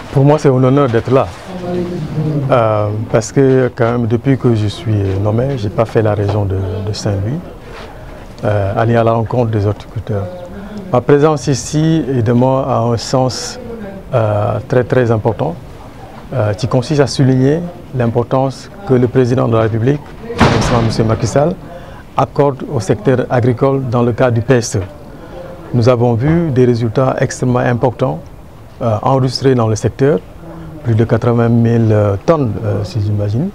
Pour moi, c'est un honneur d'être là. Parce que quand même, depuis que je suis nommé, je n'ai pas fait la région de Saint-Louis, aller à la rencontre des horticulteurs. Ma présence ici, évidemment, a un sens très important, qui consiste à souligner l'importance que le président de la République, M. Macky Sall, accorde au secteur agricole dans le cadre du PSE. Nous avons vu des résultats extrêmement importants enregistrés dans le secteur, plus de 80 000 tonnes, si j'imagine,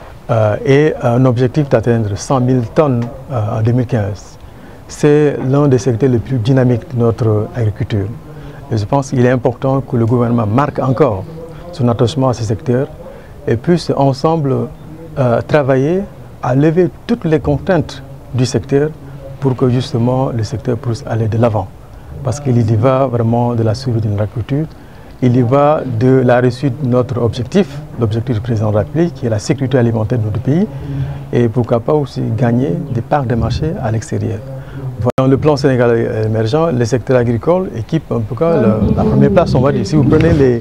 et un objectif d'atteindre 100 000 tonnes en 2015. C'est l'un des secteurs les plus dynamiques de notre agriculture. Et je pense qu'il est important que le gouvernement marque encore son attachement à ce secteur et puisse ensemble travailler à lever toutes les contraintes du secteur pour que justement le secteur puisse aller de l'avant. Parce qu'il y va vraiment de la survie de l'agriculture, il y va de la réussite de notre objectif, l'objectif du président de la République, qui est la sécurité alimentaire de notre pays, et pourquoi pas aussi gagner des parts de marché à l'extérieur. Dans le plan Sénégal émergent, le secteur agricole équipe en tout cas la première place, on va dire. Si vous prenez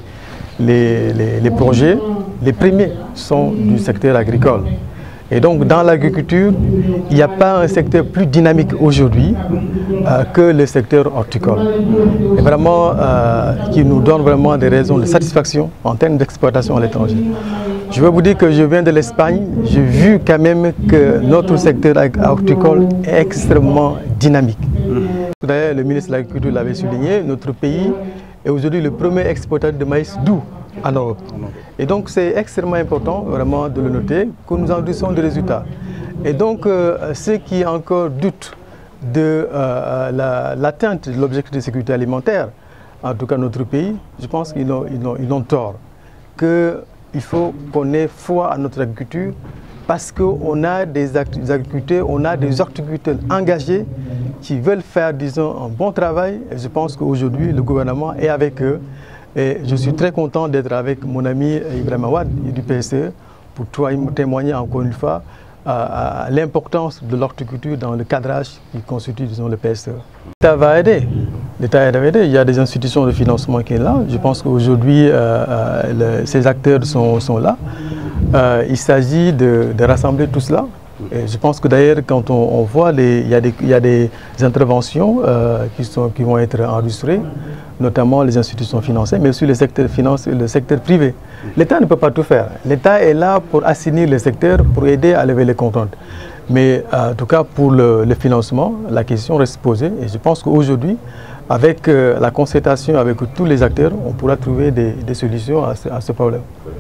les projets, les premiers sont du secteur agricole. Et donc dans l'agriculture, il n'y a pas un secteur plus dynamique aujourd'hui que le secteur horticole. Et vraiment, qui nous donne vraiment des raisons de satisfaction en termes d'exploitation à l'étranger. Je veux vous dire que je viens de l'Espagne, j'ai vu quand même que notre secteur horticole est extrêmement dynamique. D'ailleurs, le ministre de l'Agriculture l'avait souligné, notre pays est aujourd'hui le premier exportateur de maïs doux en Europe. Et donc c'est extrêmement important vraiment de le noter, que nous enregistrons des résultats. Et donc ceux qui encore doutent de l'atteinte de l'objectif de sécurité alimentaire, en tout cas notre pays, je pense qu'ils ont tort. Il faut qu'on ait foi à notre agriculture parce qu'on a des agriculteurs, on a des horticulteurs engagés qui veulent faire, disons, un bon travail. Et je pense qu'aujourd'hui, le gouvernement est avec eux. Et je suis très content d'être avec mon ami Ibrahima Wade du PSE pour témoigner encore une fois à l'importance de l'horticulture dans le cadrage qui constitue, disons, le PSE. L'État va aider. L'État va aider. Il y a des institutions de financement qui sont là. Je pense qu'aujourd'hui, ces acteurs sont là. Il s'agit de rassembler tout cela. Et je pense que d'ailleurs, quand on voit, il y a des interventions qui vont être enregistrées, notamment les institutions financières, mais aussi le secteur finance et le secteur privé. L'État ne peut pas tout faire. L'État est là pour assainir le secteur, pour aider à lever les contraintes. Mais en tout cas, pour le financement, la question reste posée. Et je pense qu'aujourd'hui, avec la concertation avec tous les acteurs, on pourra trouver des solutions à ce problème.